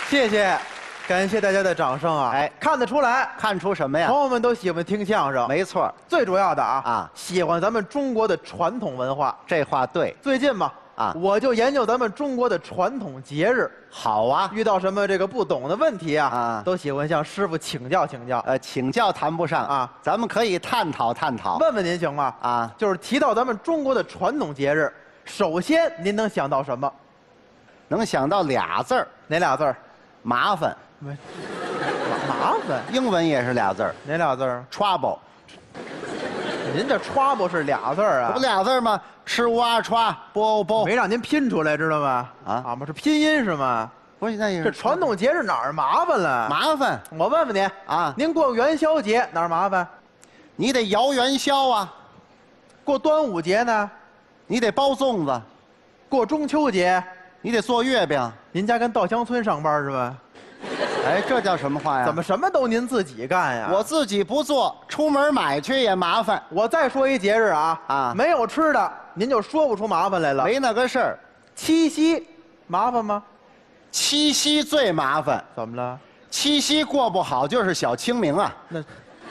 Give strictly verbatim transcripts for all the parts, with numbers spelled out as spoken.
谢谢，感谢大家的掌声啊！ 哎， 看得出来， 看出什么呀？ 朋友们都喜欢听相声， 没错， 最主要的啊啊， 喜欢咱们中国的传统文化。 这话对。 最近嘛， 啊， 我就研究咱们中国的传统节日。 好啊， 遇到什么这个不懂的问题啊， 啊， 都喜欢向师傅请教请教。 呃，请教谈不上啊， 咱们可以探讨探讨。 问问您行吗？ 啊， 就是提到咱们中国的传统节日，首先您能想到什么？ 能想到俩字儿， 哪俩字儿？ 麻烦。 没，麻烦。 英文也是俩字儿， 哪俩字儿 ？trouble。 您这 trouble 是俩字儿啊？ 这不俩字儿吗？吃哇歘波波。 没让您拼出来，知道吗？ 啊啊吗？是拼音是吗？ 不是，那也是这传统节日哪儿麻烦了？ 麻烦。 我问问您啊， 您过元宵节哪儿麻烦？ 你得摇元宵啊。 过端午节呢？ 你得包粽子。 过中秋节？ 你得做月饼。 您家跟稻香村上班是吧？ 哎，这叫什么话呀？ 怎么什么都您自己干呀？ 我自己不做，出门买去也麻烦。 我再说一节日啊啊， 没有吃的，您就说不出麻烦来了。 没那个事儿。 七夕麻烦吗？ 七夕最麻烦。 怎么了？ 七夕过不好就是小清明啊。 那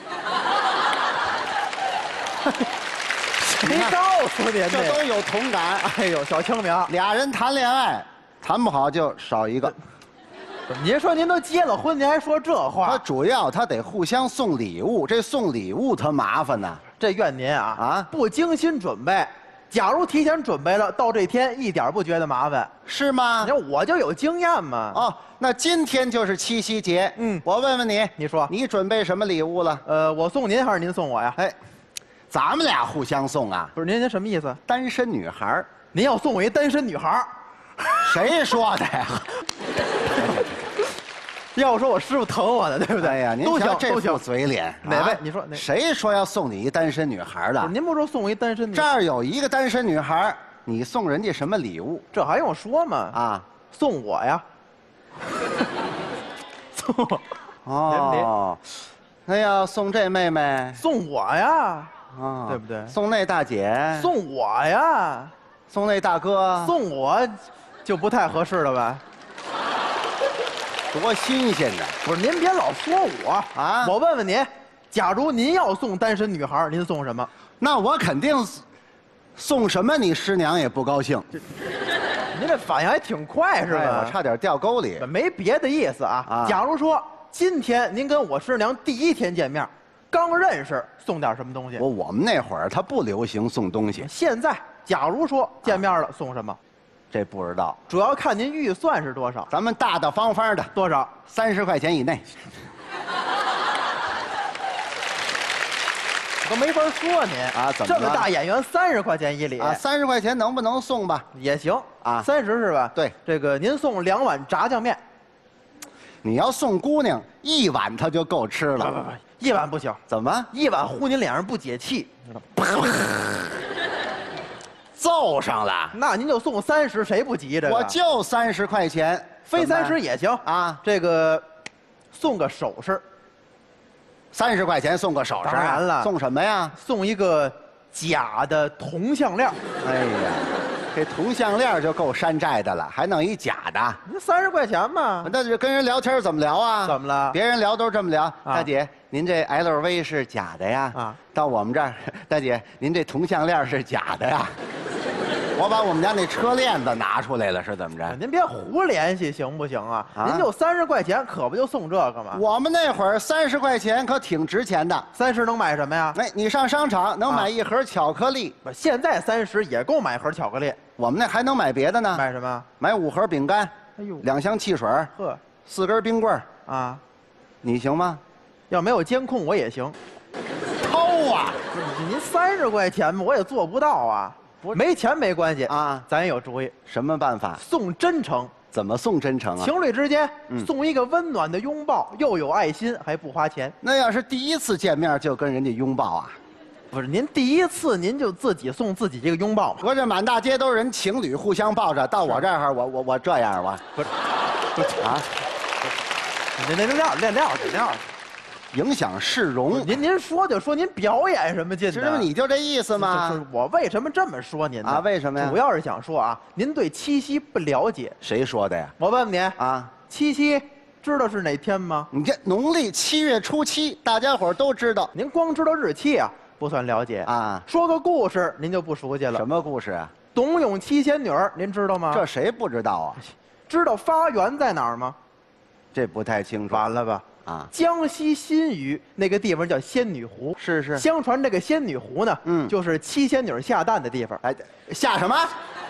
谁告诉您的？ 这都有同感。 哎呦，小清明， 俩人谈恋爱，谈不好就少一个。 您说您都结了婚，您还说这他话？ 主要他得互相送礼物，这送礼物他麻烦呢。 这怨您啊啊不精心准备。假如提前准备了，到这天一点不觉得麻烦。 是吗你？看我就有经验嘛。 哦，那今天就是七夕节。 嗯我问问你， 你说你准备什么礼物了？ 呃，我送您还是您送我呀？ 哎，咱们俩互相送啊。 不是您，您什么意思？ 单身女孩儿， 您要送我一单身女孩儿？ 谁说的呀？ 要说我师傅疼我的，对不对？ 哎呀，您都瞧这副行都行。 嘴脸。 哪位啊你说哪谁说要送你一单身女孩的不是？您不说送我一单身女这，儿有一个单身女孩，你送人家什么礼物这还用说吗？ 啊？ 送我呀？送我哦，那要送这妹妹送我呀？ 啊， 对不对送那大姐， 送我呀？ 送那大哥， 送我就不太合适了吧？ 多新鲜的！ 不是，您别老说我啊我问问您，假如您要送单身女孩，您送什么？ 那我肯定送什么，你师娘也不高兴， 您这反应还挺快是吧？ 哎我差点掉沟里。 没别的意思啊。 啊假如说今天您跟我师娘第一天见面，刚认识，送点什么东西？ 我我们那会儿他不流行送东西， 现在假如说见面了，送什么？ 这不知道。 主要看您预算是多少。 咱们大大方方的， 多少？ 三十块钱以内。 我都没法说您啊怎么了这么大演员，三十块钱一礼啊，三十块钱能不能送吧？ 也行啊三十是吧？ 对， 这个您送两碗炸酱面。 你要送姑娘一碗，她就够吃不不不了。， 一碗不行， 怎么？ 一碗糊您脸上不解气。 揍上了？ 那您就送三十，谁不急这个？ 我就三十块钱， 非怎么三十也行啊。 这个送个首饰， 三十块钱送个首饰啊， 当然了送什么呀？ 送一个假的铜项链。 哎呀，这铜项链就够山寨的了，还弄一假的。 您三十块钱嘛？ 那就跟人聊天怎么聊啊？ 怎么了别人聊都这么聊。大姐，您这 L V 是假的呀？ 啊， 到我们这儿，大姐，您这铜项链是假的呀？我把我们家那车链子拿出来了，是怎么着？ 您别胡联系行不行啊？ 啊您就三十块钱，可不就送这个吗？ 我们那会儿三十块钱可挺值钱的。 三十能买什么呀？ 哎，你上商场能啊买一盒巧克力， 不，现在三十也够买盒巧克力。 我们那还能买别的呢。 买什么？ 买五盒饼干， 哎呦， 两箱汽水， 呵四根冰棍儿， 啊！ 你行吗？ 要没有监控我也行。 偷啊！ 不是您三十块钱嘛，我也做不到啊。 不是没钱没关系啊咱也有主意， 什么办法？ 送真诚。 怎么送真诚啊？ 情侣之间嗯送一个温暖的拥抱，又有爱心，还不花钱。 那要是第一次见面就跟人家拥抱啊？ 不是您第一次您就自己送自己这个拥抱吗？ 合着满大街都是人情侣互相抱着，到我这儿我我我这样我不是， 啊， 您您练练练练练。 影响市容。 您您说就说您表演什么劲呢？ 是不是你就这意思是吗？ 我为什么这么说您呢？ 啊为什么呀主要是想说啊，您对七夕不了解。 谁说的呀？ 我问问您， 啊， 七夕知道是哪天吗？ 你这农历七月初七，大家伙儿都知道您光知道日期啊，不算了解啊。 说个故事，您就不熟悉了。 什么故事啊？ 董永七仙女儿，您知道吗？ 这谁不知道啊？ 知道发源在哪儿吗？ 这不太清楚。 完了吧？ 啊， 江西新余那个地方叫仙女湖。 是是。 相传这个仙女湖呢， 嗯， 就是七仙女下蛋的地方。 哎，下什么？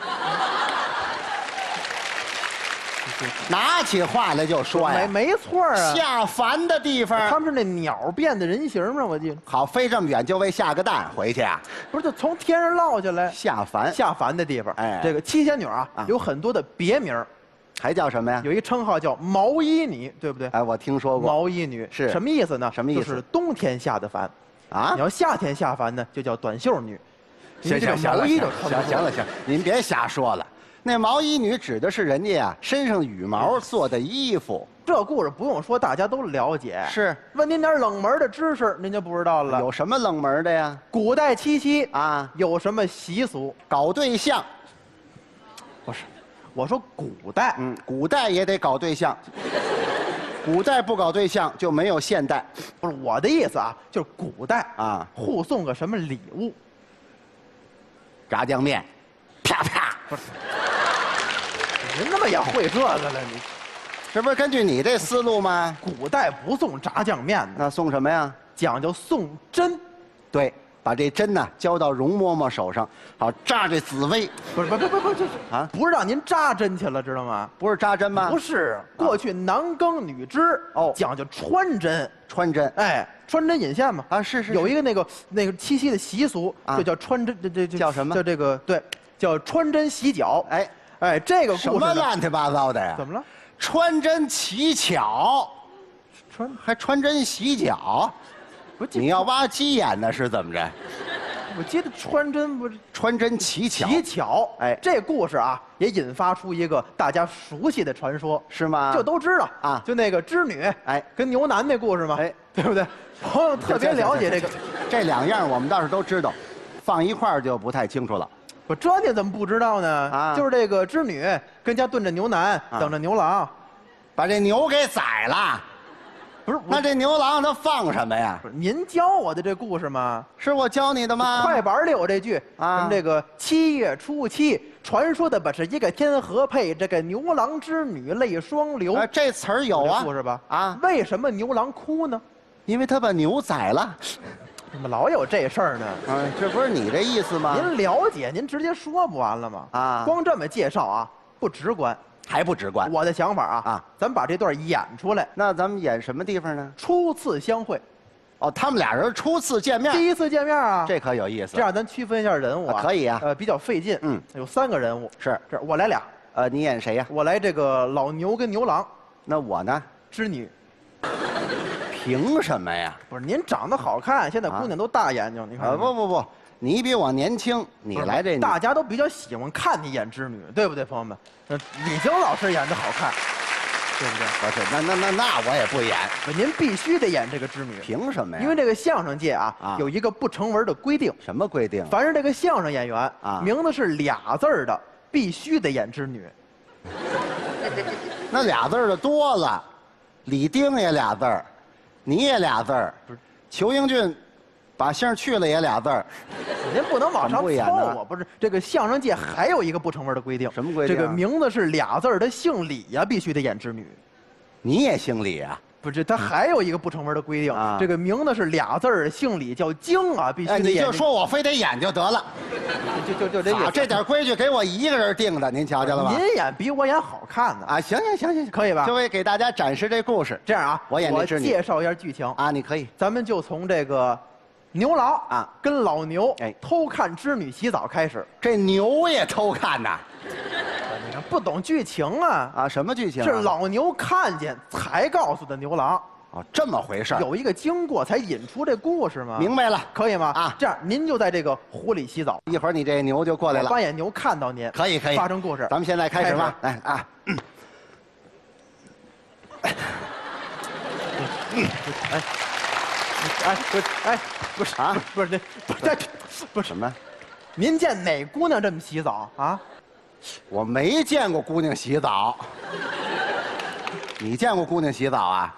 拿起话来就说呀， 没没错啊， 下凡的地方。 他们是那鸟变的人形吗？我记得。 好，飞这么远就为下个蛋回去啊？ 不是，就从天上落下来。 下凡， 下凡的地方。 哎， 这个七仙女啊， 啊有很多的别名， 还叫什么呀？ 有一个称号叫毛衣女，对不对？ 哎，我听说过。 毛衣女是什么意思呢？ 什么意思？ 就是冬天下的凡。 啊？ 你要夏天下凡呢，就叫短袖女。 行行行， 毛衣就行行了行，您别瞎说了。那毛衣女指的是人家呀身上羽毛做的衣服。 这故事不用说，大家都了解。 是， 问您点冷门的知识，您就不知道了。 有什么冷门的呀？ 古代七夕啊， 有什么习俗？ 搞对象。 不是，我说古代。 嗯，古代也得搞对象。古代不搞对象就没有现代。 不是我的意思啊，就是古代啊， 互送个什么礼物？ 炸酱面，啪啪。 不是。您他妈也会这个了？你这不是根据你这思路吗？ 古代不送炸酱面的， 那送什么呀？ 讲究送针。 对，把这针呢交到容嬷嬷手上，好扎这紫薇。 不是，不不不不，这是啊， 不是让您扎针去了，知道吗？ 不是扎针吗？ 不是，过去男耕女织哦， 讲究穿针， 穿针。 哎，穿针引线嘛。 啊，是是。 有一个那个那个七夕的习俗，就叫穿针，这这这叫什么？ 叫这个对，叫穿针洗脚。 哎。 哎，这个故事什么乱七八糟的呀？ 怎么了？ 穿针乞巧， 穿还穿针洗脚？ 不是， 你要挖鸡眼呢是怎么着？ 我记得穿针不是穿针乞巧。 乞巧， 哎， 这故事啊也引发出一个大家熟悉的传说， 是吗？ 就都知道啊，就那个织女，哎，跟牛腩那故事嘛，哎，对不对？朋友特别了解这个， 这两样我们倒是都知道，放一块儿就不太清楚了。 我这你怎么不知道呢？啊，就是这个织女跟家炖着牛腩，啊、等着牛郎， 把这牛给宰了。不是，那这牛郎他放什么呀？ 不是您教我的这故事吗？ 是我教你的吗？ 快板里有这句啊，什么这个七月初七，传说的本是一个天河配，这个牛郎织女泪双流。 啊，这词儿有啊， 故事吧？ 啊， 为什么牛郎哭呢？ 因为他把牛宰了。 怎么老有这事儿呢？ 啊，这不是你这意思吗？ 您了解，您直接说不完了吗？啊，光这么介绍啊，不直观， 还不直观。 我的想法啊，啊，咱把这段演出来。 那咱们演什么地方呢？ 初次相会。 哦，他们俩人初次见面， 第一次见面啊， 这可有意思。 这样咱区分一下人物啊， 啊可以啊。 呃，比较费劲。 嗯， 有三个人物。 是， 这我来俩。 呃，你演谁呀？ 我来这个老牛跟牛郎。 那我呢？ 织女。 凭什么呀？ 不是您长得好看，现在姑娘都大眼睛，你看。 啊不不不，你比我年轻，你来这。 大家都比较喜欢看你演织女，对不对，朋友们？李菁老师演的好看，对不对？ 不是，那那那那我也不演。 您必须得演这个织女。 凭什么呀？ 因为这个相声界啊，啊有一个不成文的规定。 什么规定？ 凡是这个相声演员啊，名字是俩字儿的，必须得演织女。 那俩字儿的多了，李丁也俩字儿。你也俩字儿，不是？裘英俊，把姓去了也俩字儿。 您不能往上凑啊！不是，这个相声界还有一个不成文的规定。 什么规定？ 这个名字是俩字儿的姓李呀，必须得演织女。 你也姓李啊？ 不是，他还有一个不成文的规定。啊，这个名字是俩字儿，姓李叫京啊，必须得演。 你就说我非得演就得了。 就就就这意思。 这点规矩给我一个人定的，您瞧见了吗？ 您演比我演好看呢。 啊，行行行行， 可以吧？ 就为给大家展示这故事。 这样啊， 我演这织女。 我介绍一下剧情啊，你可以。 咱们就从这个牛郎啊跟老牛哎偷看织女洗澡开始。 这牛也偷看呐？ 你看不懂剧情啊？ 啊，什么剧情？ 是老牛看见才告诉的牛郎。 哦，这么回事儿， 有一个经过才引出这故事吗？ 明白了， 可以吗？ 啊， 这样您就在这个湖里洗澡， 一会儿你这牛就过来了， 扮演牛看到您， 可以可以， 发生故事。 咱们现在开始吧，来啊！ 哎，哎，不是，哎，不是啊，不是这，不是不是什么？ 您见哪姑娘这么洗澡啊？ 我没见过姑娘洗澡。 你见过姑娘洗澡啊？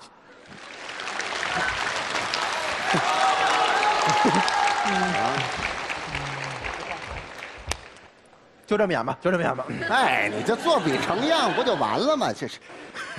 就这么演吧，就这么演吧。 哎，你这作比成样不就完了吗？这是。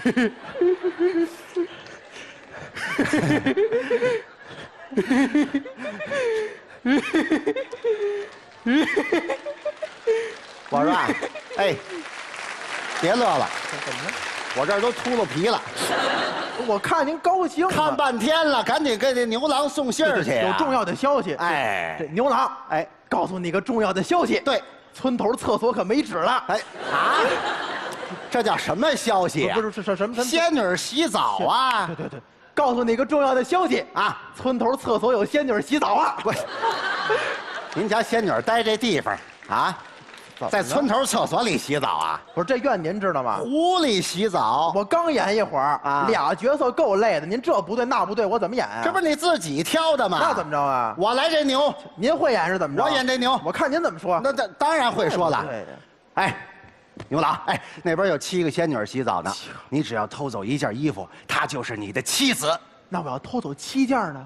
我说啊，哎，别乐了， 怎么了？ 我这儿都秃噜皮了， 我看您高兴啊， 看半天了，赶紧给这牛郎送信儿去呀。 有重要的消息。 哎这牛郎， 哎， 告诉你个重要的消息。 对， 村头厕所可没纸了。 哎啊，这叫什么消息啊？ 不是是是什么什么？ 仙女洗澡啊！ 对对对，告诉你个重要的消息啊， 村头厕所有仙女洗澡啊！ 不是，您瞧仙女待这地方啊，在村头厕所里洗澡啊？ 不是这院您知道吗？ 湖里洗澡， 我刚演一会儿啊俩角色够累的，您这不对那不对，我怎么演啊？ 这不是你自己挑的吗？ 那怎么着啊？ 我来这牛， 您会演是怎么着？ 我演这牛， 我看您怎么说。 那当当然会说了。 对的。 哎，牛郎，哎，那边有七个仙女洗澡呢，你只要偷走一件衣服，她就是你的妻子。 那我要偷走七件呢？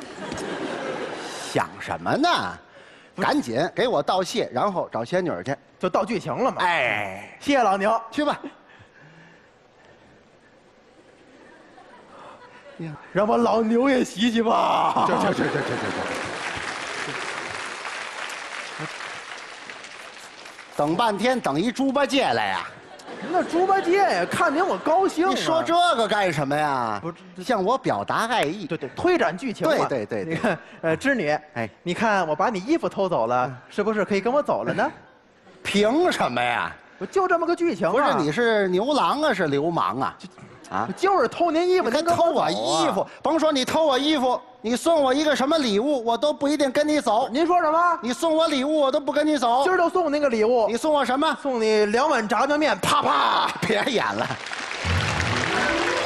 想什么呢？赶紧给我道谢，然后找仙女去。 就到剧情了嘛。 哎， 谢谢老牛， 去吧。 让我老牛也洗洗吧。 这这这这这这这。等半天，等一猪八戒来呀！ 那猪八戒呀，看您我高兴啊。 你说这个干什么呀？ 不是向我表达爱意。 对对，推展剧情嘛。 对对对对你看，呃，织女， 哎你看我把你衣服偷走了，是不是可以跟我走了呢？ 凭什么呀？ 我就这么个剧情啊。 不是，你是牛郎啊，是流氓啊？啊我！就是偷您衣服， 你还您跟偷我走啊衣服，甭说你偷我衣服，你送我一个什么礼物，我都不一定跟你走。 您说什么？ 你送我礼物，我都不跟你走今。儿就送您个礼物， 你送我什么？ 送你两碗炸酱面，啪啪。 别演了。